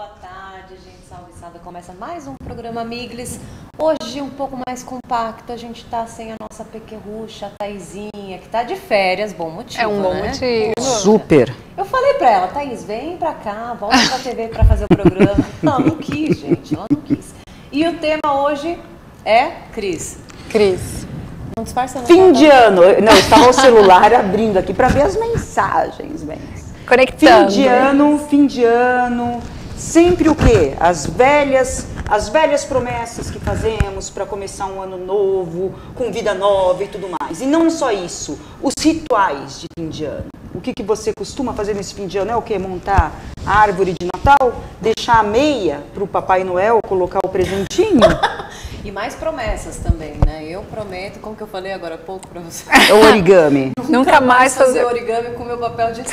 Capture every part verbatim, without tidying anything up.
boa tarde, gente. Salve, salve. Começa mais um programa Miglis. Hoje um pouco mais compacto. A gente tá sem a nossa pequerrucha, a Thaisinha, que tá de férias. Bom motivo, É um bom né? motivo. Super. Eu falei pra ela, Thaís, vem pra cá, volta pra T V pra fazer o programa. Ela não quis, gente. Ela não quis. E o tema hoje é Cris. Cris. Não disfarça, não. Fim de ano. Não, eu estava o celular abrindo aqui para ver as mensagens, bem. Conectando. Fim de ano, fim de ano. Sempre o quê? As velhas, as velhas promessas que fazemos para começar um ano novo, com vida nova e tudo mais. E não só isso, os rituais de fim de ano. O que, que você costuma fazer nesse fim de ano é o quê? Montar a árvore de Natal, deixar a meia para o Papai Noel colocar o presentinho? E mais promessas também, né? Eu prometo, como que eu falei agora há pouco pra você? É o origami. Nunca mais fazer fazer. origami com o meu papel de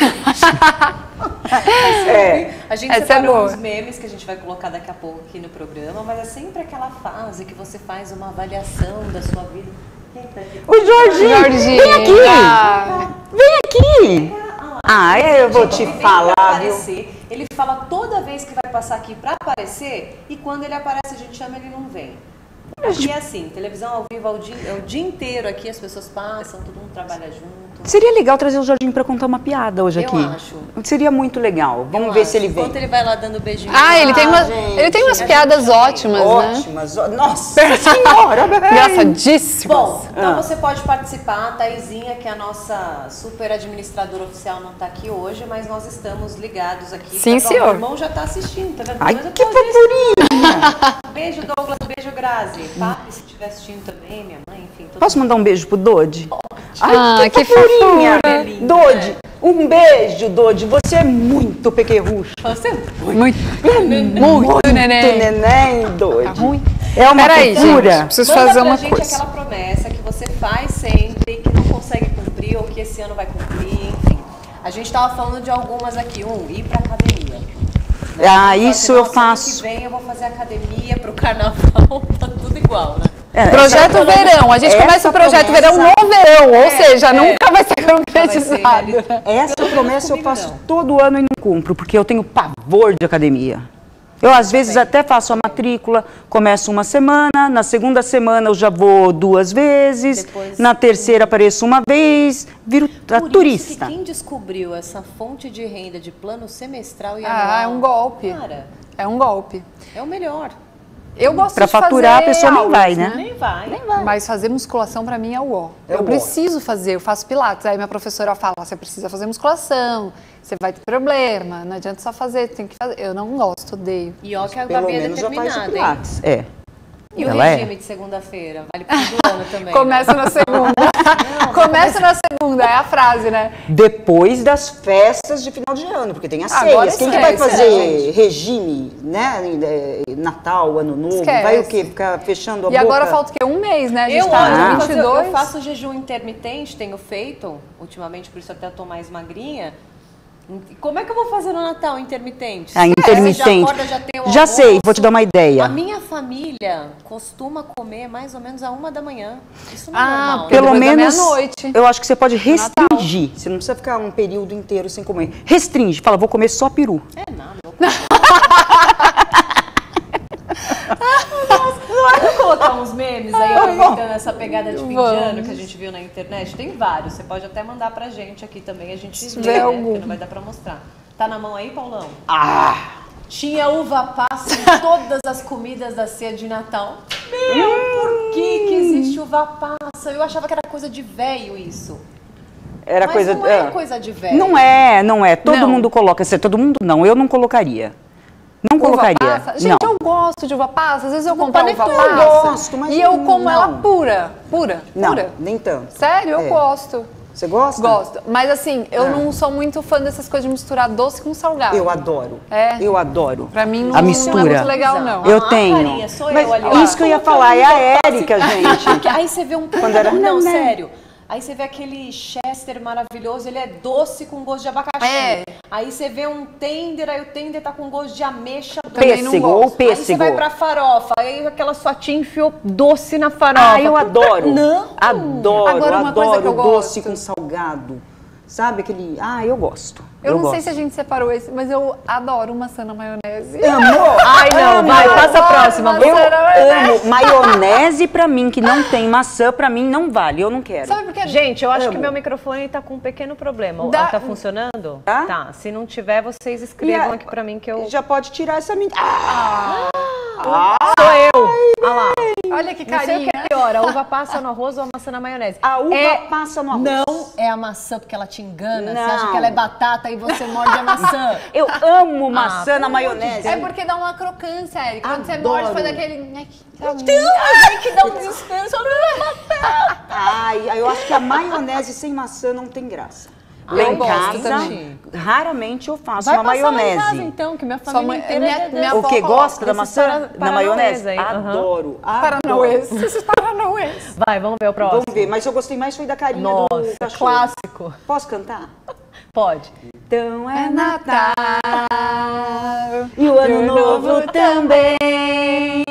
É. A gente Essa separou é boa. uns memes que a gente vai colocar daqui a pouco aqui no programa, mas é sempre aquela fase que você faz uma avaliação da sua vida. Quem tá aqui? O Jorginho, Jorginho. vem aqui, Ah. vem aqui. Ah, eu vou te Ele vem falar, pra viu? aparecer, ele fala toda vez que vai passar aqui pra aparecer, e quando ele aparece a gente chama, ele não vem. Aqui é assim, televisão ao vivo é o dia, é o dia inteiro aqui, as pessoas passam, todo mundo trabalha junto. Seria legal trazer o Jorginho para contar uma piada hoje Eu aqui. acho. Seria muito legal. Vamos Eu ver acho. se ele vem. Enquanto ele vai lá dando beijinho. Ah, ele tem, uma, gente, ele tem umas a piadas gente também. ótimas, né? Ótimas. ó- Nossa senhora, bebê. Engraçadíssimas. Bom, então Ah. você pode participar. A Thaisinha, que é a nossa super administradora oficial, não está aqui hoje, mas nós estamos ligados aqui. Sim, Tá, senhor. Meu irmão já está assistindo, tá vendo? Ai, Mas eu que tô disso. fofurinha. Beijo, Douglas. Beijo, Grazi. Papi, se estiver assistindo também, minha mãe, enfim. Todo Posso mandar um beijo pro Dodi? Ah, Ai, que fofurinha. fofura. Lindo, Dodi, né? um beijo, Dodi. Você é muito pequerrucho. Você Muito, muito, Muito neném. neném, Dodi. Tá ruim? É uma Peraí, fofura. gente. Preciso Manda fazer pra uma gente coisa. aquela promessa que você faz sempre, que não consegue cumprir, ou que esse ano vai cumprir, enfim. A gente tava falando de algumas aqui. Um, ir pra academia. Né? Ah, Então, isso assim, eu nossa, faço. Ano que vem eu vou fazer academia pro carnaval, tá tudo igual, né? É, Projeto essa- Verão. A gente essa começa o projeto promessa- Verão no verão, ou É, seja, é. nunca vai ser Vai ser concretizado. realizado. Essa Pelo menos promessa eu comigo, faço não. todo ano e não cumpro, porque eu tenho pavor de academia. Eu, às vezes, até faço a matrícula, começo uma semana, na segunda semana eu já vou duas vezes, Depois- na terceira apareço uma vez, viro a Por turista. isso que quem descobriu essa fonte de renda de plano semestral e Ah, é anual, um golpe. Cara, É um golpe. é o melhor. Eu gosto Pra de fazer faturar, a pessoa nem aulas, vai, né? Nem vai. Mas fazer musculação pra mim é o ó. É eu o ó. preciso fazer, eu faço pilates. Aí minha professora fala, você precisa fazer musculação, você vai ter problema, não adianta só fazer, tem que fazer. Eu não gosto, odeio. E ó que a Pelo Gabi é menos já faz o determinada, hein? Pilates. É. E o Ela é. regime de segunda-feira? Vale pro fim do ano também. Começa na segunda. Começa na segunda, é a frase, né? Depois das festas de final de ano, porque tem as Agora ceias. Quem que vai esquece, fazer né, regime, né? eh, Natal, Ano Novo, Esquece. vai o quê? Ficar fechando a E boca? agora falta o quê? Um mês, né? A gente Eu, tá olha, no eu, vinte faço, e dois. eu faço jejum intermitente, tenho feito, ultimamente, por isso até tô mais magrinha. Como é que eu vou fazer no Natal intermitente? Ah, intermitente. Você já acorda, já tem o Já almoço. sei, vou te dar uma ideia. A minha família costuma comer mais ou menos a uma da manhã. Isso não é Ah, normal, né? Pelo depois da menos, meia-noite. eu acho que você pode Natal. restringir. Você não precisa ficar um período inteiro sem comer. Restringe, fala, vou comer só peru. É nada. Eu Vamos colocar uns memes aí, aproveitando essa pegada de fim de Vamos. ano que a gente viu na internet. Tem vários, você pode até mandar pra gente aqui também, a gente Se lê, tiver né? algum. Porque não vai dar pra mostrar. Tá na mão aí, Paulão? Ah! Tinha uva passa em todas as comidas da ceia de Natal. Meu, por que que existe uva passa? Eu achava que era coisa de velho isso. Era Mas coisa. não é ah. coisa de velho. Não é, não é. Todo Não. mundo coloca. Se todo mundo não, eu não colocaria. Não Uva colocaria. passa? Gente, não. eu gosto de uva passa. Às vezes eu compro panetone. uva passa Eu gosto, mas e eu não- como ela não. pura. Pura? Não, Pura. nem tanto. Sério? Eu É. gosto. Você gosta? Gosto. Mas assim, eu Ah. não sou muito fã dessas coisas de misturar doce com salgado. Eu adoro. É? Eu adoro. Pra mim não, A não mistura. é muito legal, não. Eu Ah, tenho. carinha, sou Mas eu ali, ó. isso que eu ia falar, é a Érica, gente. Porque aí você vê um... Quando era- Não, Não, né? sério. Aí você vê aquele Chester maravilhoso, ele é doce com gosto de abacaxi. É. Aí você vê um tender, aí o tender tá com gosto de ameixa. Também não Pêssego gosto. ou Aí você pêssego. vai pra farofa, aí aquela sua tia enfiou doce na farofa. Ah, eu adoro. Não. Adoro, Agora, uma coisa adoro que eu doce gosto. com salgado. Sabe aquele... Ah, eu gosto. Eu, Eu não sei gosto. se a gente separou esse, mas eu adoro maçã na maionese. Amor! Ai, não, Amo. vai, passa a adoro próxima. maçã Eu na maionese. amo. Maionese pra mim, que não tem maçã, pra mim não vale. Eu não quero. Sabe por quê? Gente, eu acho Amo. que meu microfone tá com um pequeno problema. Dá- Tá funcionando? Tá? Tá. Se não tiver, vocês escrevam E a- aqui pra mim que eu... Já pode tirar essa mentira. Ah! Ah! Sou eu! Olha lá. Olha que Não sei o carinha. que é pior, a uva passa no arroz ou a maçã na maionese? A uva É- passa no arroz. Não é a maçã porque ela te engana. Você acha Não. que ela é batata e você morde a maçã. Eu amo maçã pelo na amor de maionese. É porque dá uma crocância, Érica. Quando você Adoro. morde, faz aquele... Ai, que tá muito- Ai, que dá um desespero. Só não é batata. Ai, eu acho que a maionese sem maçã não tem graça. Ah, Lá eu em gosto casa, também. raramente eu faço Vai uma passar lá em maionese. casa, então, que minha Sua família mãe- inteira minha- é minha O avó que coloca gosta da esses maçã para- na paranauês maionese? aí, aham. Adoro, Paranauês. adoro. Esses paranauês. Vai, vamos ver o próximo. Vamos ver, mas eu gostei mais foi da carinha do Nossa, cachorro. clássico. Posso cantar? Pode. Então é É Natal Natal. e o Ano Ano Novo Novo também.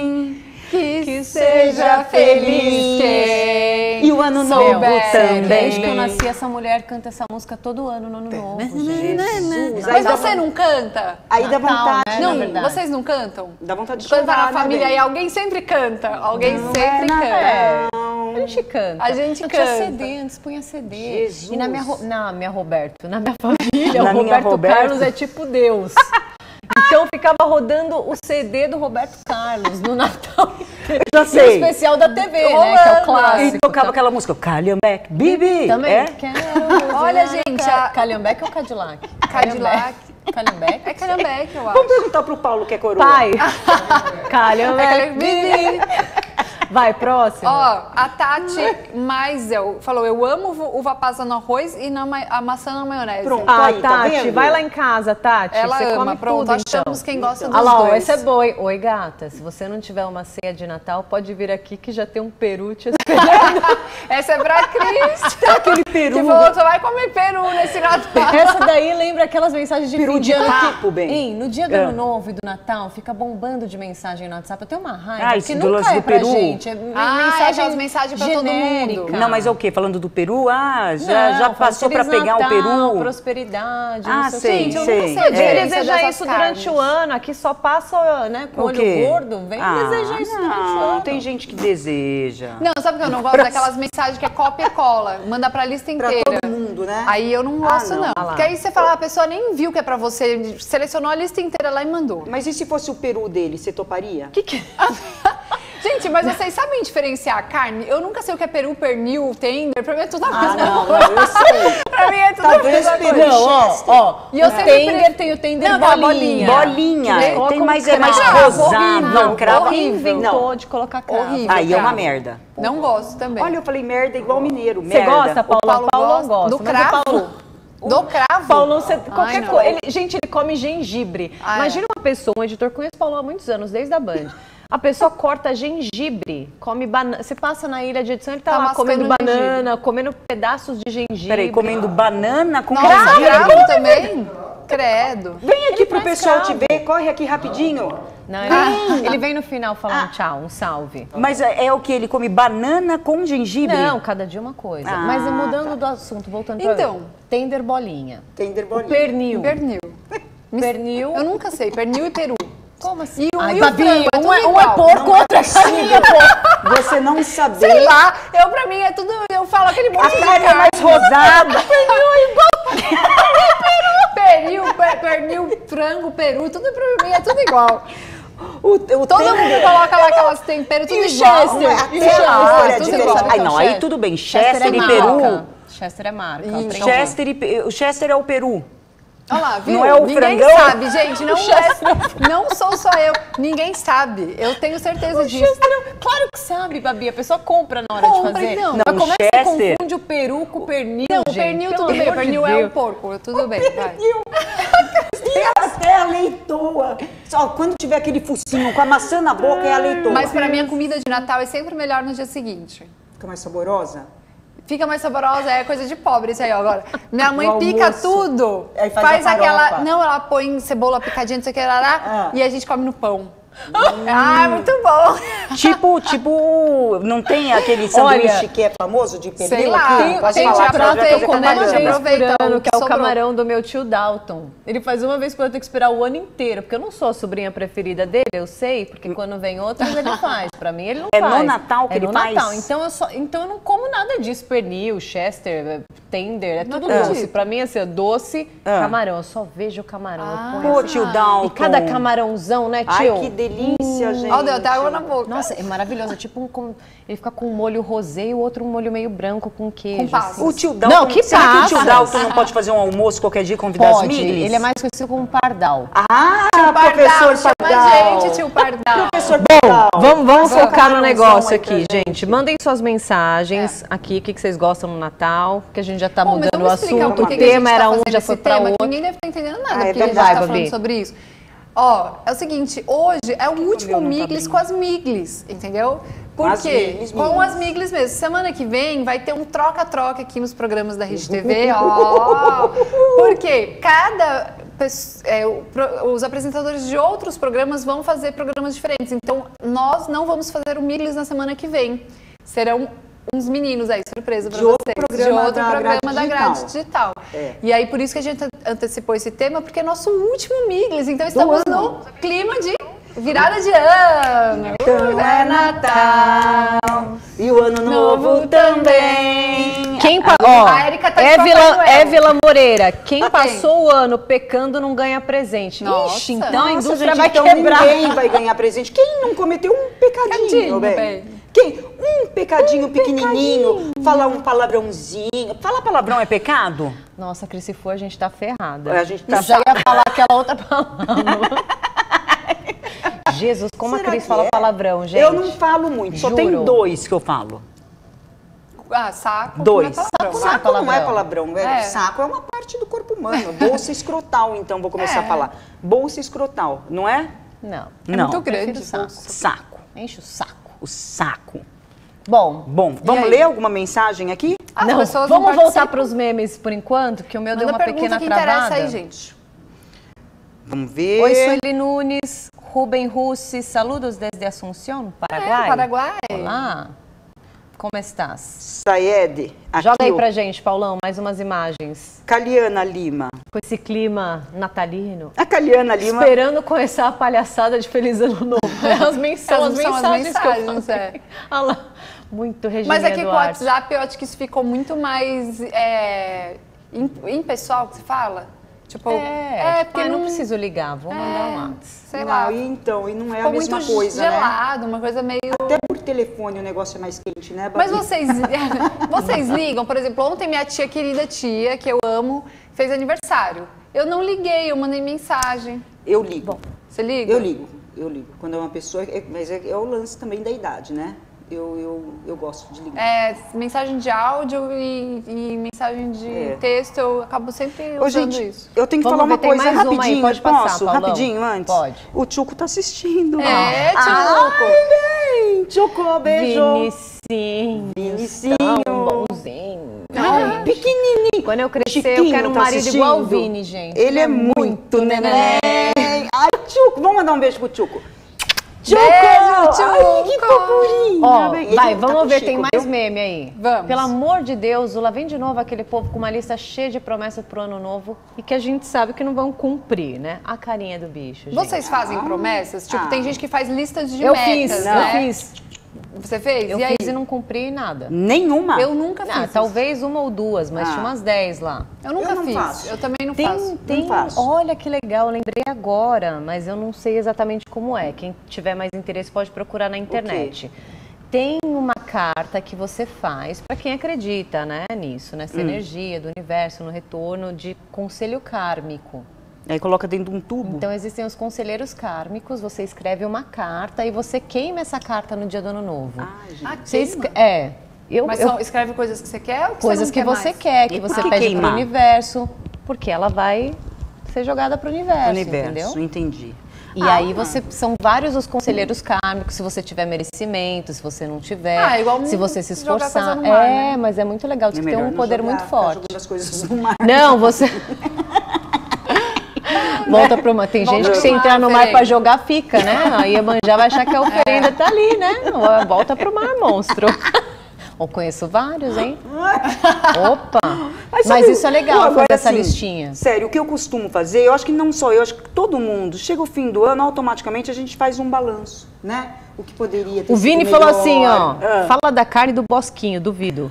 Que seja feliz quem E o Ano Novo souber também. Desde que eu nasci, essa mulher canta essa música todo ano no Ano Novo, gente. Jesus, aí Mas dá, você não canta? aí dá Natal, vontade. né, não, na verdade. vocês não cantam? Dá vontade de Quando chorar, tá na né, família bem? e alguém sempre canta. Alguém Não sempre é canta. É, a gente canta. A gente eu tinha canta. C D, antes punha C D. Jesus. E na minha, Ro- na minha Roberto, na minha família, Na o minha Roberto, Roberto. Carlos é tipo Deus. Então ficava rodando o C D do Roberto Carlos no Natal. Eu já No sei. especial da T V, né? Que é Rolando. o clássico. E tocava aquela música, Calhambeck, Bibi. Também. É? Quero Olha, usar gente, Ca- a- Calhambeck ou Cadillac? Cadillac. Calhambeck? É Calhambeck, eu Vamos acho. perguntar pro Paulo que é coroa. Pai. É Calhambeck. Calhambeck. Vai, próximo. Ó, a Tati Maisel falou, eu amo uva- uva passa no arroz e na ma- a maçã na maionese. Pronto. Ah, Aí, tá Tati, vendo? vai lá em casa, Tati. Ela você ama, come pronto, tudo, então. achamos quem gosta dos Olha lá, ó, dois. essa é boa, hein? Oi, gata, se você não tiver uma ceia de Natal, pode vir aqui que já tem um peru te esperando. Essa é pra Cris. Aquele peru. Que falou, você vai comer peru nesse Natal. Essa daí lembra aquelas mensagens de Peru fim de ano papo, que, bem. Hein, no dia do É. Ano Novo e do Natal, fica bombando de mensagem no WhatsApp. Eu tenho uma raiva, Ah, que isso do nunca lance é do pra peru? gente. É Ah, mensagem aquelas mensagens pra todo genérica. mundo. Não, mas é o quê? Falando do peru? Ah, já, Não, já fala passou pra Feliz pegar Natal, o peru? prosperidade, Ah, não sei, o sei, quê. Gente, eu sei. nunca sei. Eu É. devia desejar Dessas isso carnes. durante o ano. Aqui só passa, né, com O olho quê? gordo. Vem Ah, desejar isso durante o não, ano. tem gente que deseja. Não, sabe o que eu não gosto? Daquelas mensagens que é cópia e cola. Manda pra lista Pra inteira. todo mundo, né? Aí eu não Ah, gosto, não. não. Ah lá. Porque aí você fala, a pessoa nem viu que é pra você, selecionou a lista inteira lá e mandou. Mas e se fosse o peru dele, você toparia? Que que... Gente, mas vocês sabem diferenciar a carne? Eu nunca sei o que é peru, pernil, tender. Pra mim é tudo a Ah, mesma não, coisa. não, eu sei. Pra mim é tudo a Talvez mesma peru coisa. Não, ó, Chester. ó. E eu o sempre tender pre- tem o tender Não, aquela bolinha. Bolinha. Que Tem coloca mais, um é mais cravo. rosado. Horrível, Não, cravo. Quem inventou Não. de colocar cravo? Horrível. Aí é uma cravo. merda. Não gosto também. Olha, eu falei merda igual mineiro. Você merda. gosta, Paula? o Paulo, Paulo gosta não gosta. do mas o cravo. Paulo- Do cravo? Paulo, você, qualquer não. coisa. Ele, gente, ele come gengibre. Ah, Imagina uma pessoa, um editor, conheço o Paulo há muitos anos, desde a Band. A pessoa corta gengibre, come banana. Você passa na ilha de edição, ele tá, Tá lá mascando comendo gengibre. banana, comendo pedaços de gengibre. Peraí, comendo banana com Nossa, cravo. cravo também? Credo. Vem aqui Ele pro faz pessoal te cravo. ver, corre aqui rapidinho. Não, ele, ele vem no final falando Ah. tchau, um salve. Mas é, é o que? Ele come banana com gengibre? Não, cada dia uma coisa. Ah, Mas mudando do assunto, voltando pra Então. tender bolinha. Tender O bolinha. pernil. Pernil. Pernil. Eu nunca sei. Pernil e peru. Como assim? E o, Ai, e o Babi, frango, é um, tudo é, um igual. é porco, Não é outro é possível você não saber. Sei lá. Eu, pra mim, é tudo... Eu falo aquele monte A de carne é mais rosada. Pernil, per- pernil, frango, peru, tudo pra mim é tudo igual. O, o Todo tender- mundo coloca lá aquelas temperos, tudo E o igual. Chester? Ué, Até e o Chester, a hora é tudo diferente. igual. Ai, não, aí tudo bem. Chester é e marca. peru. Chester é marca. E aprendi. Chester, e, pe- o Chester é o peru. Olha lá, viu? Não é o Ninguém frangão? sabe, gente. Não, é, não sou só eu. Ninguém sabe. Eu tenho certeza disso. Chester, é- claro que sabe, Babi. A pessoa compra na hora Compra, de fazer. não. Mas Não, como é que você Chester- confunde o peru com o pernil, Não, o gente? pernil Pelo tudo bem. O amor de pernil é Deus. o porco. Tudo bem, vai. E até a leitoa. Só quando tiver aquele focinho com a maçã na boca é a leitoa. Mas pra mim a comida de Natal é sempre melhor no dia seguinte. Fica mais saborosa? Fica mais saborosa, é coisa de pobre isso aí, ó, agora. Minha mãe No pica almoço. tudo. Aí faz a aquela. farofa. Não, ela põe cebola picadinha, não sei o que, lá, lá, Ah. e a gente come no pão. Hum. Ah, muito bom. Tipo, tipo, não tem aquele sanduíche Olha, que é famoso de pernil? Sei lá, aqui? Pode tem falar, prato tem eu como uma vez por ano, que é o sobrou. camarão do meu tio Dalton. Ele faz uma vez por ano, eu tenho que esperar o ano inteiro, porque eu não sou a sobrinha preferida dele, eu sei, porque quando vem outros ele faz. Pra mim ele não é faz. É no Natal que é ele no faz? Natal. Então eu, só, então eu não como nada disso, pernil, chester, tender, é tudo não doce. Pra mim, assim, é doce, ah. camarão. Eu só vejo camarão. Ah, Pô, assim, tio Dalton. E cada camarãozão, né, tio? Ai, que delícia, hum. gente. Ó, deu até água na boca. Nossa, é maravilhoso. É tipo um, com, ele fica com um molho rosé e o outro um molho meio branco com queijo. Com assim. O tio Dalton, não, que será que o tio Dalton não pode fazer um almoço qualquer dia e convidar pode. as miglis? Ele é mais conhecido como Pardal. Ah, tio professor Pardal. Pardal. Chama a gente, tio Pardal. Professor Pardal. Bom, vamos, vamos Mas focar no negócio aqui, gente. gente. Mandem suas mensagens é. aqui, o que, que vocês gostam no Natal, que a gente já tá Bom, mudando o assunto. O tema tá era um, já foi pra outro. Ninguém deve estar entendendo nada, ah, é porque a gente vai, tá Babi. falando sobre isso. Ó, é o seguinte, hoje é o último Miglis com as Miglis, entendeu? Por as quê? Miglis, com as Miglis mesmo. Semana que vem vai ter um troca-troca aqui nos programas da Rede T V, ó. Porque cada... É, os apresentadores de outros programas vão fazer programas diferentes. Então, nós não vamos fazer o Miglis na semana que vem. Serão uns meninos aí, surpresa pra de vocês. Outro programa de outro da programa grade da grade digital. É. E aí, por isso que a gente antecipou esse tema, porque é nosso último Miglis. Então, estamos no clima de virada de ano. Então é Natal. E o ano novo, novo também. Quem pa... Ó, a Erika tá Évila, Évila Moreira. Quem passou o ano pecando não ganha presente. Nossa. Ixi, então Nossa, a indústria gente, vai então quebrar. Ninguém vai ganhar presente. Quem não cometeu um pecadinho, Pecadinho, bem? bem. Quem? Um pecadinho um pequenininho. Pecadinho. Falar um palavrãozinho. Falar palavrão é pecado? Nossa, Cris, se for, a gente tá ferrada. A gente tá... Eu já ia falar aquela outra palavra. Jesus, como Será a Cris fala é? palavrão, gente? Eu não falo muito, Juro. só tem dois que eu falo. Ah, saco. Dois. Não é saco, saco, saco não é palavrão. É. É. Saco é uma parte do corpo humano. Bolsa escrotal, então, vou começar é. a falar. Bolsa escrotal, não é? Não. É não. muito grande. Saco. saco. Enche o saco. O saco. Bom, Bom, vamos ler alguma mensagem aqui? As não, pessoas vamos não voltar para os memes por enquanto, que o meu Manda deu uma pequena que travada. interessa aí, gente. Vamos ver. Oi, Sueli Nunes, Rubem Russi, saludos desde Assunción, Paraguai. É, Paraguai. Olá, como estás? Sayed, aqui. Joga aí pra gente, Paulão, mais umas imagens. Caliana Lima. Com esse clima natalino. A Caliana Lima. Esperando começar a palhaçada de Feliz Ano Novo. As mensagens, são as mensagens, mensagens que eu é. Olha lá, muito Regina Mas é que com o Duarte. WhatsApp eu acho que isso ficou muito mais é, impessoal, que se fala. Tipo, é, é porque ah, não... não preciso ligar, vou é, mandar um WhatsApp. Sei não, lá. Então, e não é ficou a mesma muito coisa, gelado, né? uma coisa meio... Até por telefone o negócio é mais quente, né, Babi? Mas vocês, vocês ligam, por exemplo, ontem minha tia, querida tia, que eu amo, fez aniversário. Eu não liguei, eu mandei mensagem. Eu ligo. Bom, você liga? Eu ligo, eu ligo. Quando é uma pessoa, é, mas é, é o lance também da idade, né? Eu, eu, eu gosto de ligar. É, mensagem de áudio e, e mensagem de é. texto, eu acabo sempre Ô, usando gente, isso. Eu tenho que Vamos falar uma ver, coisa rapidinho, uma aí, pode posso? passar, Paulão? Rapidinho, antes? Pode. O Tchuco tá assistindo. É, Tchuco. Ai, Tchuco, beijo. Vinicinho. Vinicinho. Tão bonzinho. Ai, pequenininho. Quando eu crescer, Chiquinho, eu quero um tá marido assistindo? igual o Vini, gente. Ele é muito neném. Ai, Tchuco, vamos mandar um beijo pro Tchuco. Tchuco! Beijo, Tchuco! Ai, que fofurinho! Ó, vai, tá vamos ver, Chico, tem mais viu? meme aí. Vamos. Pelo amor de Deus, lá vem de novo aquele povo com uma lista cheia de promessas pro ano novo e que a gente sabe que não vão cumprir, né? A carinha do bicho, gente. Vocês fazem promessas? Tipo, Ah. tem gente que faz listas de Eu metas, fiz, né? eu fiz. Você fez? Eu e aí? fiz e não cumpri nada. Nenhuma? Eu nunca fiz. Ah, isso. talvez uma ou duas, mas Ah. tinha umas dez lá. Eu nunca Eu não fiz. faço. Eu também não Tem, faço. tem, Não faço. olha que legal, eu lembrei agora, mas eu não sei exatamente como é. Quem tiver mais interesse pode procurar na internet. Tem uma carta que você faz para quem acredita, né, nisso, nessa Hum. energia do universo, no retorno de conselho kármico. Aí coloca dentro de um tubo. Então existem os conselheiros kármicos, você escreve uma carta e você queima essa carta no dia do ano novo. Ah, gente. Ah, Você queima? escre- É. Eu, Mas eu- só escreve coisas que você quer ou que coisas você que não quer você mais? quer, que E por você que pede queimar? pro universo, porque ela vai ser jogada pro universo, Universo, entendeu? entendi. E Ah, aí você são vários os conselheiros kármicos, se você tiver merecimento, se você não tiver, Ah, igual se você se jogar esforçar. coisa no mar, é, né? mas é muito legal, tem melhor um não poder jogar, muito ficar forte. jogando as coisas no mar. Não, você Volta pro mar. Tem Volta gente que pro se mar, entrar no mar Fernanda. pra jogar, fica, né? Aí Iemanjá vai achar que a oferenda tá ali, né? Volta pro mar, monstro. Eu conheço vários, hein? Opa! Mas, sabe, isso é legal, agora, fazer essa assim, listinha. Sério, o que eu costumo fazer, eu acho que não só eu, acho que todo mundo, chega o fim do ano, automaticamente a gente faz um balanço, né? O que poderia ter O Vini sido falou melhor. assim, ó, Ah. fala da carne do Bosquinho, duvido.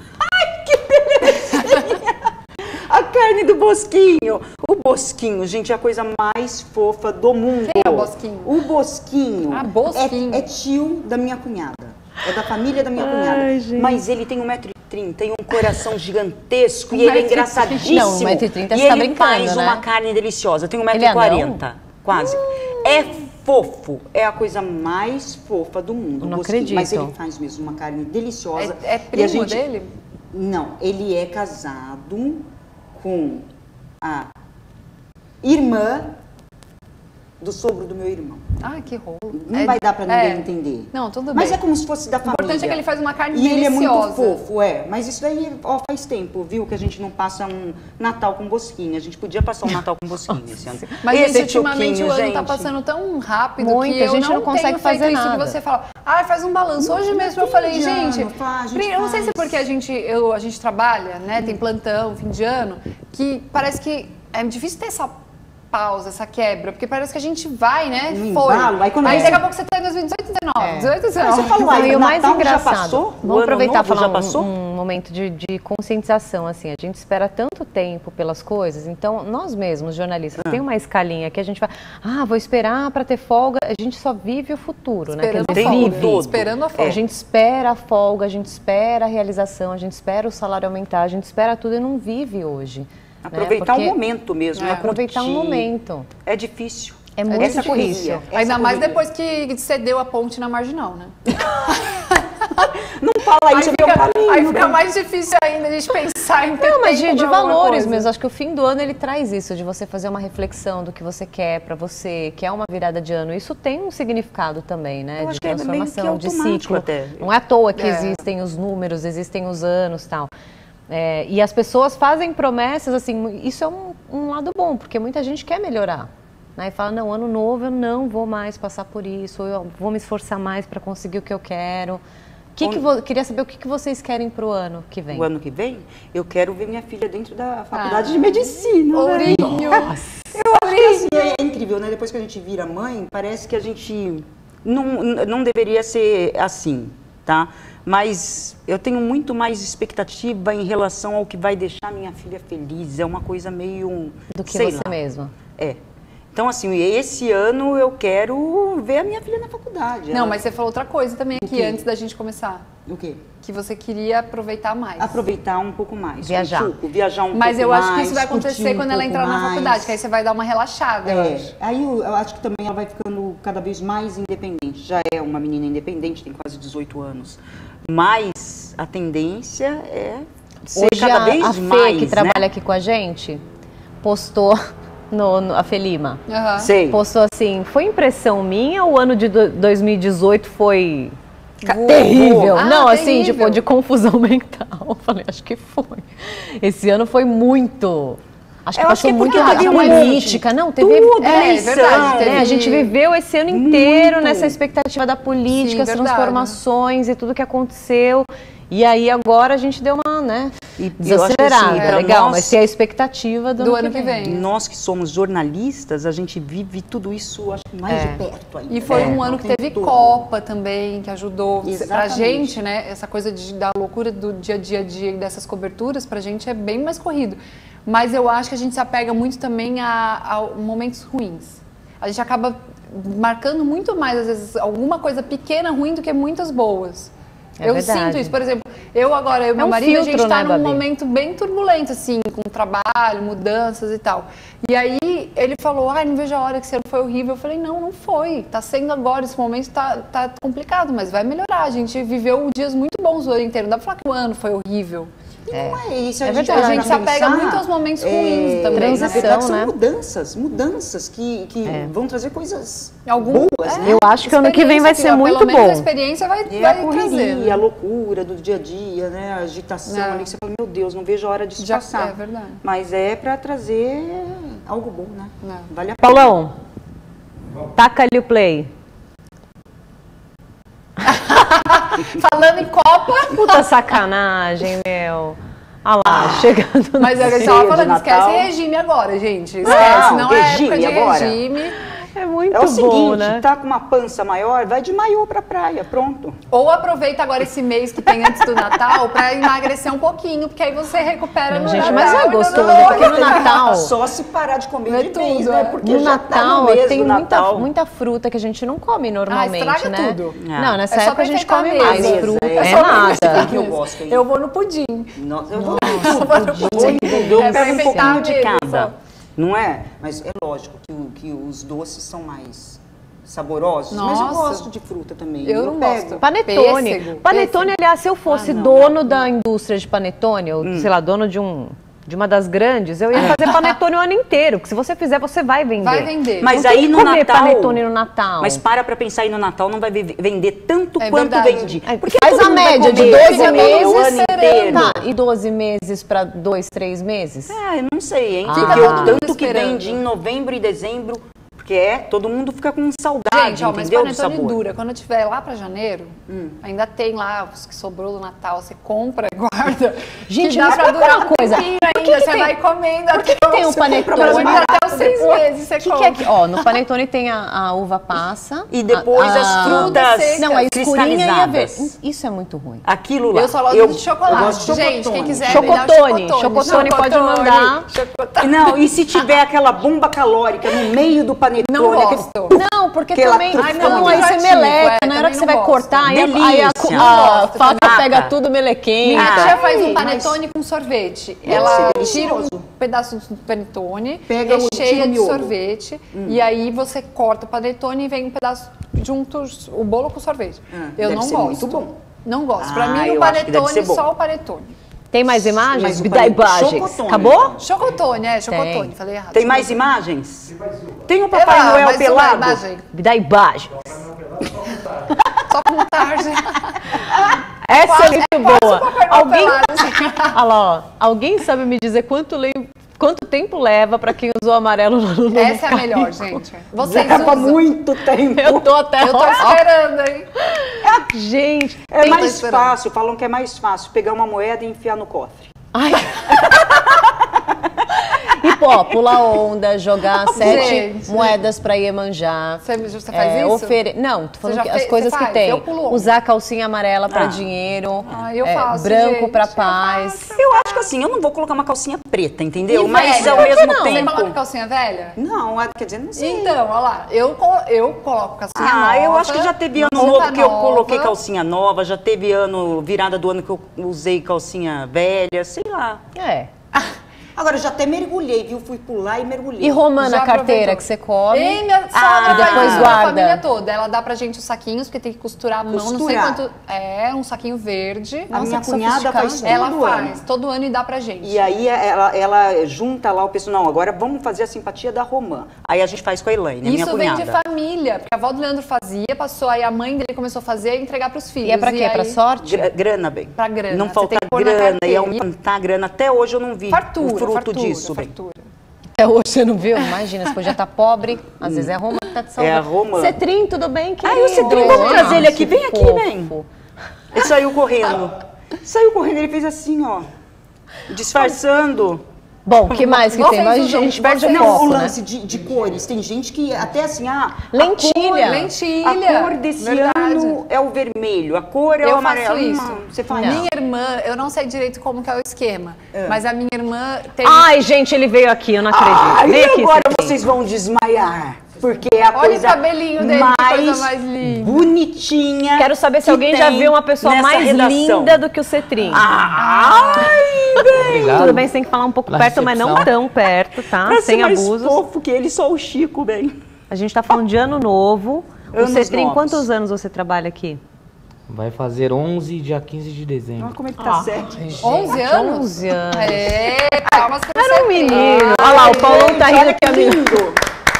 A carne do Bosquinho. O Bosquinho, gente, é a coisa mais fofa do mundo. Quem é o Bosquinho? O Bosquinho, Ah, Bosquinho. É, é tio da minha cunhada. É da família da minha Ai, cunhada. gente. Mas ele tem um metro e trinta, tem um coração gigantesco Um e ele é metro e trinta. engraçadíssimo. Não, um metro e trinta e você tá ele brincando, faz né? uma carne deliciosa. Tem um metro Ele é e quarenta, quase. Hum. É fofo. É a coisa mais fofa do mundo. Não o Bosquinho. acredito. Mas ele faz mesmo uma carne deliciosa. É, é E a primo gente- dele? Não, ele é casado com a irmã do sogro do meu irmão. Ah, que rolo. Não É- vai dar pra ninguém é. entender. Não, tudo Mas bem. é como se fosse da família. O importante é que ele faz uma carne E ele é muito deliciosa. fofo, é. Mas isso daí, ó, faz tempo, viu? Que a gente não passa um Natal com Bosquinha. A gente podia passar um Natal com Bosquinha esse ano. Mas Esse gente, ultimamente tioquinho, o ano gente. tá passando tão rápido Muito, que eu a gente não, não consegue tenho fazer feito isso nada. que você fala. Ah, faz um balanço. Hoje Não, mesmo eu fim falei, de ano, gente, faz, a gente eu não sei se é faz. porque a gente, eu, a gente trabalha, né, tem plantão, fim de ano, que parece que é difícil ter essa pausa, essa quebra, porque parece que a gente vai, né, No foi. embalo, aí quando Aí você- daqui a pouco você tá em dois mil e dezoito, dezenove, É. dezoito, Aí você dezenove. fala, uai, E o o mais Natal já engraçado, passou? O vamos ano aproveitar novo falar já um, passou? um momento de, de conscientização, assim, a gente espera tanto tempo pelas coisas, então nós mesmos, jornalistas, Ah. tem uma escalinha que a gente vai, ah, vou esperar para ter folga, a gente só vive o futuro, né? Esperando Quer a dizer, folga. vive. Esperando a folga. A gente espera a folga, a gente espera a realização, a gente espera o salário aumentar, a gente espera tudo e não vive hoje. né? Aproveitar Porque o momento mesmo. É, né? aproveitar um Curtir. momento. É difícil. É muito Essa difícil. correria, Ainda essa mais correria. depois que cedeu a ponte na Marginal, né? Não fala Aí isso, é fica, meu caminho. aí fica mais difícil ainda a gente pensar em ter Não, mas de, tempo de pra alguma valores coisa. mesmo. Acho que o fim do ano ele traz isso, de você fazer uma reflexão do que você quer pra você, que é uma virada de ano. Isso tem um significado também, né? Eu De acho que é meio que transformação, de automático ciclo. até. Não é à toa que É. existem os números, existem os anos e tal. É, e as pessoas fazem promessas, assim, isso é um, um lado bom, porque muita gente quer melhorar. Né? E fala, não, ano novo eu não vou mais passar por isso, eu vou me esforçar mais pra conseguir o que eu quero. Que que vo- Queria saber o que, que vocês querem pro ano que vem. O ano que vem, eu quero ver minha filha dentro da faculdade Ah. de medicina. né? Ourinho. Eu acho que assim, é incrível, né? Depois que a gente vira mãe, parece que a gente não, não deveria ser assim, tá? Mas eu tenho muito mais expectativa em relação ao que vai deixar minha filha feliz. É uma coisa meio... Do que sei você lá. mesma. É. Então, assim, esse ano eu quero ver a minha filha na faculdade. Não, Ela- mas você falou outra coisa também aqui, quê? antes da gente começar. O quê? Que você queria aproveitar mais. Aproveitar um pouco mais. Viajar. Chuco, viajar um Mas pouco eu mais. acho que isso vai curtir acontecer um quando ela pouco entrar na mais. faculdade, que aí você vai dar uma relaxada, eu É, acho. aí eu, eu acho que também ela vai ficando cada vez mais independente. Já é uma menina independente, tem quase dezoito anos. Mas a tendência é ser Hoje cada a, vez a Fê, mais, que né? trabalha aqui com a gente, postou, no, no- a Felima, Aham. Sei. postou assim, foi impressão minha ou o ano de do- dois mil e dezoito foi ca- Voou. terrível? Ah, Não, assim, terrível. tipo, de confusão mental. Eu falei, acho que foi. Esse ano foi muito... Acho que Eu acho passou que é muito porque teve a um monte. política. Não, teve... Tudo, é, eleição, verdade, teve- né, a gente viveu esse ano inteiro Muito. nessa expectativa da política, Sim, as verdade. transformações e tudo que aconteceu. E aí agora a gente deu uma, né, E eu acho que, desacelerada. assim, é pra legal, nós- mas tem a expectativa do, Do ano que vem. Nós que somos jornalistas, a gente vive tudo isso, acho que mais É. de perto ainda. E foi É, um ano o que tempo teve todo. Copa também, que ajudou pra Exatamente. gente, né? Essa coisa de, da loucura do dia a dia, a dia dessas coberturas, pra gente é bem mais corrido. Mas eu acho que a gente se apega muito também a, a momentos ruins. A gente acaba marcando muito mais, às vezes, alguma coisa pequena ruim do que muitas boas. É eu verdade. sinto isso, por exemplo, eu agora, eu e meu um marido, a filtro, gente tá né, num Babi? momento bem turbulento, assim, com trabalho, mudanças e tal. E aí ele falou, ai, não vejo a hora que esse ano foi horrível. Eu falei, não, não foi. Tá sendo agora, esse momento tá, tá complicado, mas vai melhorar. A gente viveu dias muito bons o ano inteiro. Não dá pra falar que o ano foi horrível. Não é isso, a É gente, verdade. para A gente se apega pensar, muito aos momentos é, ruins também. Transição, Na verdade, são né? mudanças, mudanças que, que É. vão trazer coisas Algum, boas, é, né? Eu acho que ano que vem vai experiência, ser ó, muito pelo menos bom. a experiência vai, É vai a correria, trazer. né? a loucura do dia a dia, né? A agitação É. ali que você fala, meu Deus, não vejo a hora disso Já- passar. é verdade. Mas é para trazer algo bom, né? Não. Vale a pena. Paulão, taca ali o play. Falando em Copa... Puta sacanagem, meu. Olha lá, Ah, chegando. Mas é o que a gente Ceia tava de falando, Natal. esquece regime agora, gente. Esquece, Não, não, é regime época de agora. regime. É muito É o bom, seguinte, né? tá com uma pança maior, vai de maiô pra praia, pronto. Ou aproveita agora esse mês que tem antes do Natal pra emagrecer um pouquinho, porque aí você recupera Não, no gente, Natal. mas é e no gostoso, Ano porque no Novo. Natal... Só se parar de comer Não é de vez, tudo, né? é. Porque No já tá Natal no mês tem do muita, Natal. muita fruta que a gente não come normalmente, Ah, estraga né? tudo. Não, nessa É só época pra a gente enfeitar come a mesa. mais Beleza, fruta. é. É, É só pra nada. enfeitar. que eu gosto, hein? Eu vou no pudim. Nossa, eu vou Eu vou no pudim. Eu É pra pego um enfeitar a pouquinho de mesa, cada, só. não é? Mas é lógico que, o- que os doces são mais saborosos, mas eu Nossa. gosto de fruta também. Eu não pego. gosto. Panetone. Pêssego, Panetone, pêssego. aliás, se eu fosse Ah, não, dono da indústria de panetone, ou, sei lá, dono de um... De uma das grandes, eu ia fazer panetone o ano inteiro. Porque se você fizer, você vai vender. Vai vender. Mas Não tem aí que no comer Natal... panetone no Natal. Mas para pra pensar aí no Natal, não vai ve- vender tanto É quanto verdade. vende. É, Porque faz todo a mundo vai média de comer, doze vai comer meses o ano esperando. inteiro. Tá, e doze meses para dois, três meses? Ah, eu não sei, hein? Ah. Porque Fica o todo mundo tanto que esperando. vende em novembro e dezembro, porque é, todo mundo fica com saudade, Gente, ó, mas entendeu? Do panetone sabor. dura. Quando tiver lá pra janeiro, ainda tem lá os que sobrou do Natal. Você compra e guarda. Gente, que dá mas pra qual durar uma um coisa? tempinho Por que ainda. que Você tem- vai comendo Por que, que tem o panetone? Mas até os seis meses você que compra. que é que, ó, no panetone tem a, a uva passa. E depois a- as a- frutas Não, a escurinha e a verde. cristalizadas. Isso é muito ruim. Aquilo lá. Eu só gosto eu, de chocolate. Eu gosto de Gente, chocotone. quem quiser me dá Chocotone. chocotone. Chocotone pode mandar. Chocotone. Não, e se tiver aquela bomba calórica no meio do panetone? Não aquele- gosto. Não, porque Aquela também. trufona. Não, aí você Enjoativo, meleca. é, na hora que também você vai não cortar, aí, a- Delícia. aí a, cu- Não a gosto faca também. pega tudo melequinho. Minha Ah, tia faz um ei, panetone com sorvete. Deve Ela ser tira um delicioso. pedaço do panetone, Pega o- tira recheia o de miolo. sorvete, e aí você corta o panetone e vem um pedaço junto, o bolo com sorvete. Ah, eu deve não ser gosto. muito bom. Não gosto. Pra Ah, mim, eu o acho que deve panetone, ser bom. só o panetone. Tem mais imagens? Mas o Me dá panetone- imagens. chocotone, Acabou? então. Chocotone, é, chocotone. Falei errado. Tem mais chocotone. imagens? Tem o Papai Eva, Noel mais uma pelado? imagem. Me dá imagens. Só com tarde. Essa Quase- é muito é quase boa. o Papai Noel Alguém, pelado. olha lá, ó. Alguém sabe me dizer quanto, le... quanto tempo leva pra quem usou amarelo no ano novo? Essa é a melhor, gente. Vocês Leva usam. muito tempo. Eu tô até. Eu tô esperando, hein? Gente, É Tem mais mais esperança. fácil, falam que é mais fácil pegar uma moeda e enfiar no cofre. ai. E pô, pula onda, jogar sete Gente. moedas pra Iemanjá. Você, você faz É, isso? ofere- Não, tô falando já que fez- as coisas você que faz? tem. Eu pulo onda. Usar calcinha amarela pra Ah. dinheiro. Ah, eu é, faço, branco gente, pra eu paz. Eu acho que assim, eu não vou colocar uma calcinha preta, entendeu? E Mas velha? ao Por que mesmo não? Você tempo. coloca calcinha velha? Não, é- quer dizer, não sei. Então, olha lá, eu, co- eu coloco calcinha nova. Ah, eu acho que já teve ano roupa novo que eu nova. coloquei calcinha nova, já teve ano, virada do ano que eu usei calcinha velha, sei lá. É. Agora, já até mergulhei, viu? Fui pular e mergulhei. E romã Já na carteira aproveitou. que você come. Ei, minha sogra Ah, faz e depois isso, guarda. a família toda. Ela dá pra gente os saquinhos, porque tem que costurar a mão, não sei Costurar. quanto. É, um saquinho verde. A minha que cunhada faz todo Ela ano. faz todo ano e dá pra gente. E aí ela, ela junta lá o pessoal, não, agora vamos fazer a simpatia da romã. Aí a gente faz com a Elaine, a minha Isso vem cunhada. de família, porque a avó do Leandro fazia, passou, aí a mãe dele começou a fazer e entregar pros filhos. E é pra quê? aí- Pra sorte? Gra- grana, bem. Pra grana. Não Você falta tem que pôr na grana e carteira. aumentar a grana. Até hoje eu não vi Fartura, o fruto fartura, disso, bem. fartura. Até hoje você não viu? Imagina, você podia estar pobre. Às vezes é a Roma que tá te salvando. É a romã. Cetrim, tudo bem, querido? Ai, o Cetrim, vamos trazer ele aqui. Vem aqui, fofo. vem. Ele saiu correndo. Saiu correndo, ele fez assim, ó. Disfarçando. Bom, o que mais que Vocês tem? Mas a usam- gente perde o vocês- Não, foco, o né? lance de, de cores. Tem gente que até assim, ah, Lentilha. A Lentilha. cor desse Verdade. ano é o vermelho, a cor é Eu o amarelo. faço isso. Hum, Você faz Minha irmã, eu não sei direito como que é o esquema, É. mas a minha irmã tem... Ai, gente, ele veio aqui, eu não acredito. Ah, Vem e aqui, agora Cetrim. vocês vão desmaiar. Porque é a Olha o coisa cabelinho dele, que mais, coisa mais linda. bonitinha. Quero saber se que alguém já tem viu uma pessoa nessa mais redação. linda do que o Cetrim. Ai, bem. Obrigado. Tudo bem, você tem que falar um pouco Pela perto, mas não recepção. tão perto, tá? Pra ser Sem mais abusos. fofo que ele, só o Chico, bem. A gente tá falando de ano novo. O Anos Cetrim, novos. quantos anos você trabalha aqui? Vai fazer onze, dia quinze de dezembro. Olha como é que tá certo. onze anos? onze anos. É, palmas pra Era um você. menino. Olha lá, o Paulão tá rindo Olha aqui, que amigo. lindo.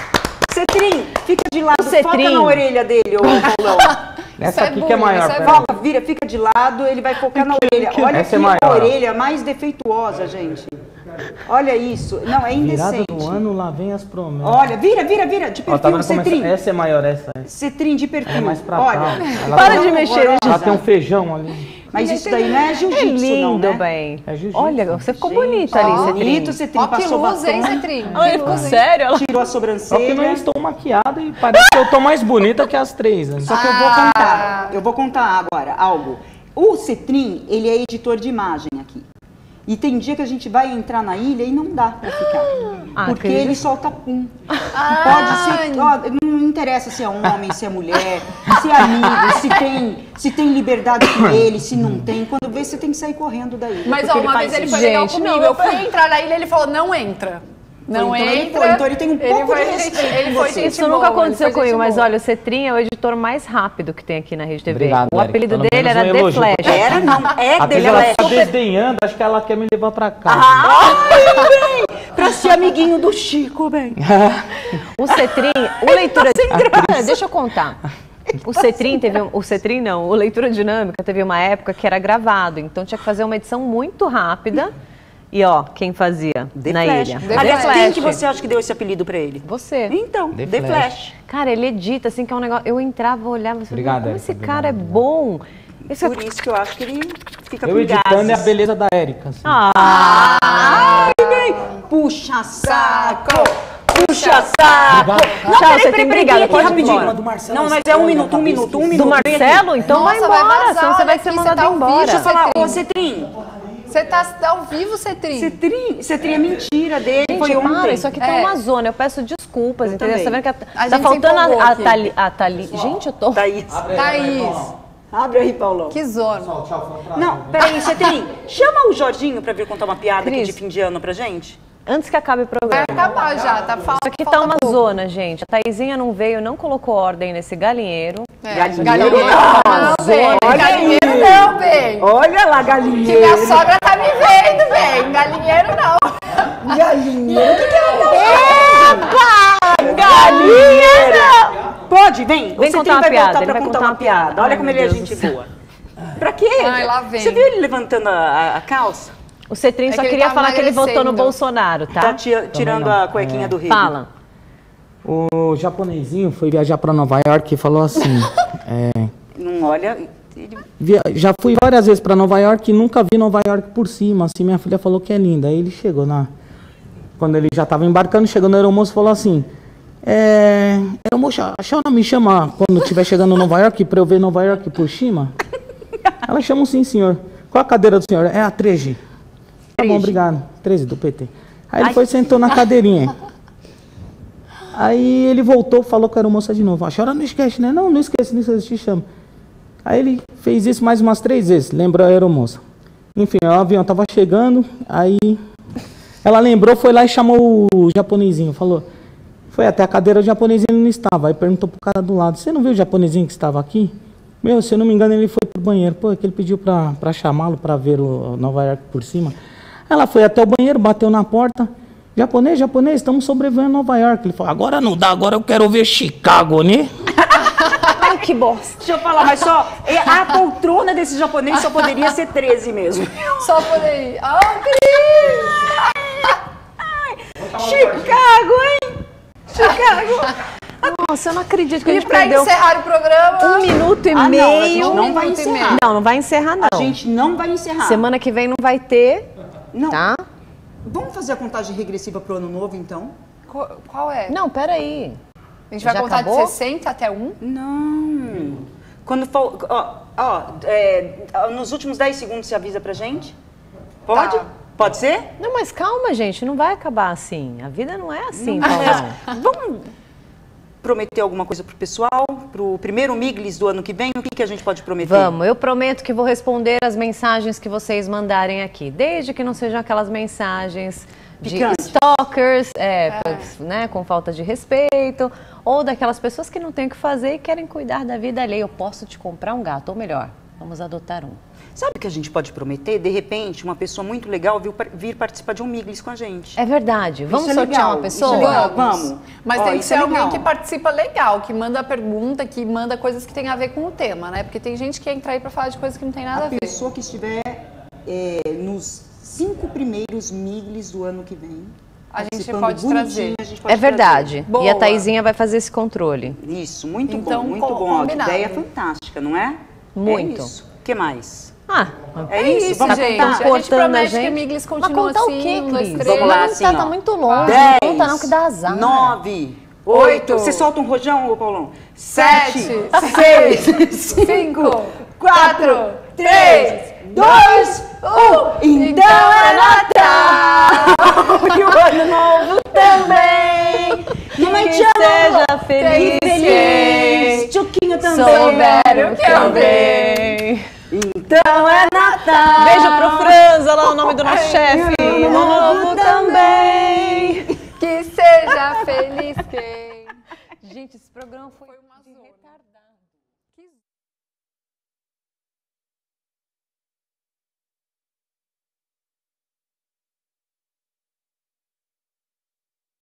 Cetrim, fica de lado, Cetrim. foca na orelha dele, ô Paulão. Essa é aqui que bullying, é maior. isso é pera aí. Foca, vira, fica de lado, ele vai focar na orelha. Olha Essa aqui é maior, a ó. orelha mais defeituosa, gente. Olha isso. Não, é Virada indecente. do ano, lá vem as promessas. Olha, vira, vira, vira. De Ó, perfil, tá vendo como Cetrim. essa, essa é maior, essa é. Cetrim de perfil. É mais pra Olha. cá. Ela Para tem- de mexer, Ela tem um feijão ali. Mas isso daí não é jiu-jitsu, É lindo, não, né? bem. É jiu-jitsu. Olha, você ficou Gente, bonita ali, ó, Cetrim. bonito, Cetrim. Ó, que Passou luz, hein, batom, Cetrim? Olha, ficou sério. Ela... tirou a Só que eu não sobrancelha. estou maquiada e parece que eu tô mais bonita que as três. Né? Só que eu vou contar. Eu vou contar agora algo. O Cetrim, ele é editor de imagem aqui. E tem dia que a gente vai entrar na ilha e não dá pra ficar. Ah, porque querida. ele solta pum. Ah, Pode ser, ó, não interessa se é homem, se é mulher, se é amigo, se tem, se tem liberdade com ele, se não tem. Quando vê, você tem que sair correndo da ilha. Mas porque ó, uma faz vez ele isso. foi legal Gente, comigo. não, Eu fui entrar na ilha e ele falou, não entra. Não Então ele entra. foi, então ele tem um pouco foi de gente- respeito Ele com foi você. gente Isso nunca boa, aconteceu ele foi comigo, gente mas boa. olha, o Cetrim é o editor mais rápido que tem aqui na Rede T V. Obrigado, o Érica. apelido Pelo dele menos era um The elogio. Flash. Era, não, é Às vezes dele, ela ela é fica super... desdenhando, acho que ela quer me levar pra casa. Ai, bem, pra ser amiguinho do Chico, bem. O Cetrim, o leitura... Olha, deixa eu contar. O Cetrim teve... um- O Cetrim não, o Leitura Dinâmica teve uma época que era gravado, então tinha que fazer uma edição muito rápida. E ó, quem fazia The na Flash. ilha? The Aliás, Flash. quem que você acha que deu esse apelido pra ele? Você. Então, The The, Flash. Flash. Cara, ele edita, assim, que é um negócio... Eu entrava, olhava, assim, Obrigado, como Érica, esse obrigado, cara é obrigado. bom. Esse... Por isso que eu acho que ele fica Eu com editando é a gases. beleza da Érica. Assim. Ah, Ai, bem, puxa saco, puxa saco. Não, Tchau, peraí, você peraí, tem peraí, obrigada, aqui pode ir rapidinho. embora. do Marcelo Não, mas é explode um a minuto, um cabeça, minuto, um esqueci. minuto. do Vem aqui. Marcelo? Então vai Nossa, vai embora, vazar, senão você olha vai aqui, ser você mandado tá ao vivo, embora. Deixa eu falar, Cetrim. ô Cetrim, Você tá ao vivo, Cetrim? Cetrim, Cetrim é mentira dele, Gente, foi ontem. para, isso aqui tá É. uma zona, eu peço desculpas, Eu entendeu? também. Você tá vendo que A tá gente se faltando empolgou a, a, aqui. Thali, a Thali... Gente, eu tô... Thaís. Thaís, Abre aí, Paulão. que zona. Não, peraí, Cetrim, chama o Jorginho pra vir contar uma piada aqui Cris. de fim de ano pra gente. Antes que acabe o programa. Vai acabar já, tá falta. Isso aqui tá uma zona, gente. A Thaisinha não veio, não colocou ordem nesse galinheiro. É, Galinheiro. galinheiro não, bem. Olha Galinheiro aí. não, bem. Olha lá, Que galinheiro. minha sogra tá me vendo, bem. Galinheiro não. Galinheiro, o que que ela tá fazendo? Galinheiro! Pode, vem. Vem Você contar tem- uma vai piada, voltar ele pra vai contar contar uma uma piada. piada. Olha Ai, como meu ele é Deus gente do boa. Pra quê? Ai, lá vem. Você viu ele levantando a, a- a calça? O Cetrim É só que ele queria tá falar que ele votou no emagrecendo. Bolsonaro, tá? Tá ti- tirando não. a cuequinha É. do Rio. Fala. O japonesinho foi viajar pra Nova York e falou assim: é, Não olha. Ele... via- já fui várias vezes pra Nova York e nunca vi Nova York por cima. Assim, minha filha falou que é linda. Aí ele chegou na. Quando ele já tava embarcando, chegou no aeromoço e falou assim: É. Aeromoço, a senhora me chama quando estiver chegando em Nova York pra eu ver Nova York por cima? Ela chama sim, senhor. Qual a cadeira do senhor? É a treze. Tá bom, obrigado. treze do P T. Aí ele foi e sentou na cadeirinha. Aí ele voltou, falou com a aeromoça de novo. A senhora não esquece, né? Não, não esquece, nisso te chama. Aí ele fez isso mais umas três vezes, lembrou a aeromoça. Enfim, o avião tava chegando, aí ela lembrou, foi lá e chamou o japonesinho, falou. Foi até a cadeira, o japonesinho não estava. Aí perguntou pro cara do lado, você não viu o japonesinho que estava aqui? Meu, se eu não me engano, ele foi pro banheiro. Pô, é que ele pediu pra, pra chamá-lo pra ver o Nova York por cima. Ela foi até o banheiro, bateu na porta. Japonês, japonês, estamos sobrevivendo em Nova York. Ele falou, agora não dá, agora eu quero ver Chicago, né? Ai, que bosta. Deixa eu falar, mas só. é, A poltrona desse japonês só poderia ser treze mesmo. Só poder ir. Ah, Cris! Chicago, hein? Chicago. Nossa, eu não acredito que a E gente pra perdeu encerrar o programa... um minuto e Ah, não, a meio. gente não Um vai minuto e encerrar. meio. Não, não vai encerrar, não. A gente não vai encerrar. Semana que vem não vai ter, Não. tá? Vamos fazer a contagem regressiva pro ano novo, então? Qual- Qual é? Não, peraí. A gente vai Já contar acabou? de sessenta até um? Não. Quando for. Ó, ó é, nos últimos dez segundos você avisa pra gente? Pode? Tá. Pode ser? Não, mas calma, gente, não vai acabar assim. A vida não é assim, Paulão. Vamos prometer alguma coisa pro pessoal? Pro primeiro Miglis do ano que vem? O que, que a gente pode prometer? Vamos, eu prometo que vou responder as mensagens que vocês mandarem aqui. Desde que não sejam aquelas mensagens de Picante. stalkers, é, né, com falta de respeito, ou daquelas pessoas que não têm o que fazer e querem cuidar da vida alheia. Eu posso te comprar um gato, ou melhor, vamos adotar um. Sabe o que a gente pode prometer? De repente, uma pessoa muito legal vir, vir participar de um Miglis com a gente. É verdade. Vamos Isso é sortear legal, uma isso é pessoa? legal. Vamos. Mas Ó, tem que isso ser é alguém legal. que participa legal, que manda pergunta, que manda coisas que tem a ver com o tema, né? Porque tem gente que entra aí pra falar de coisas que não tem nada a, A ver. pessoa que estiver é, nos cinco primeiros miglis do ano que vem. A gente Participando pode bonitinho, trazer. a gente pode É verdade. Boa. E a Taizinha vai fazer esse controle. trazer. Isso, muito Então, bom, muito co- bom. A combinado. ideia é fantástica, não é? Muito. É isso. O que mais? Ah, É, É isso, isso, vamos gente. contar? A gente cortando a promete que gente. a Miglis Mas continua contar assim, o quê, um, dois, Cris? três. Vamos lá, Não assim, tá, ó. tá muito longe. Dez, Não conta não que dá azar. nove, Oito. oito. Você solta um rojão, ô Paulão? Sete, seis, Cinco, quatro, três, dois, um. Então é Natal! E o ano novo também! Mamãe te ama! Seja feliz, Feliz! Tchuquinho também! Souberam que eu também. Então é Natal! Beijo pro Franza, lá o nome do nosso chefe. Ano Ano novo novo também. Que seja feliz quem. Gente, esse programa foi... Foi uma zona.